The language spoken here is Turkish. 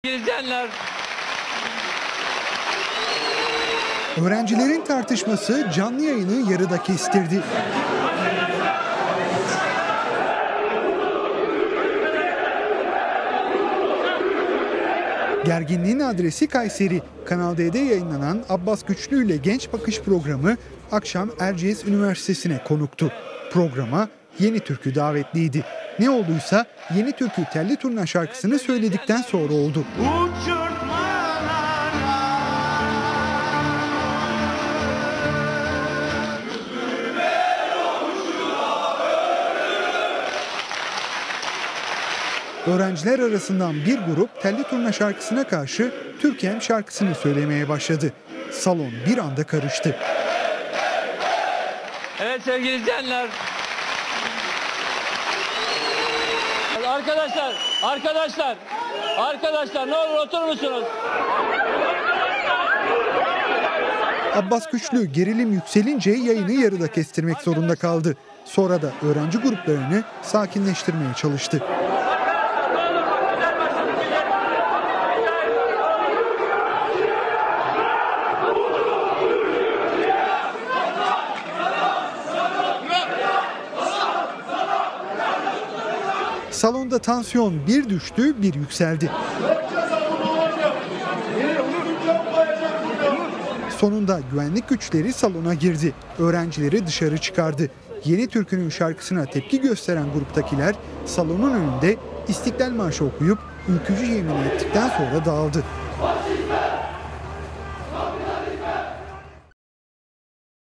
İzleyenler. Öğrencilerin tartışması canlı yayını yarıda kestirdi. Gerginliğin adresi Kayseri. Kanal D'de yayınlanan Abbas Güçlü ile Genç Bakış programı akşam Erciyes Üniversitesi'ne konuktu. Programa Yeni Türkü davetliydi. Ne olduysa Yeni Türkü Telli Turna şarkısını söyledikten sonra oldu. Öğrenciler arasından bir grup Telli Turna şarkısına karşı Türkem şarkısını söylemeye başladı. Salon bir anda karıştı. Evet sevgili izleyenler. Arkadaşlar ne olur oturur musunuz? Abbas Güçlü gerilim yükselince yayını yarıda kestirmek zorunda kaldı. Sonra da öğrenci gruplarını sakinleştirmeye çalıştı. Salonda tansiyon bir düştü, bir yükseldi. Sonunda güvenlik güçleri salona girdi. Öğrencileri dışarı çıkardı. Yeni Türkü'nün şarkısına tepki gösteren gruptakiler salonun önünde İstiklal Marşı okuyup ülkücü yemin ettikten sonra dağıldı.